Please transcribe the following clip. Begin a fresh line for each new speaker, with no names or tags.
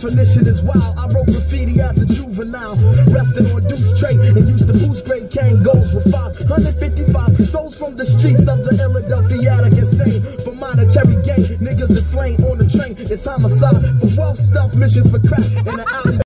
definition is wild. I wrote graffiti as a juvenile, resting on Deuce Tray and used to boost grade cane goals with 555 souls from the streets of the Philadelphiatic insane. For monetary gain, niggas is slain on the train. It's homicide for wealth, stealth missions for crack in the alley.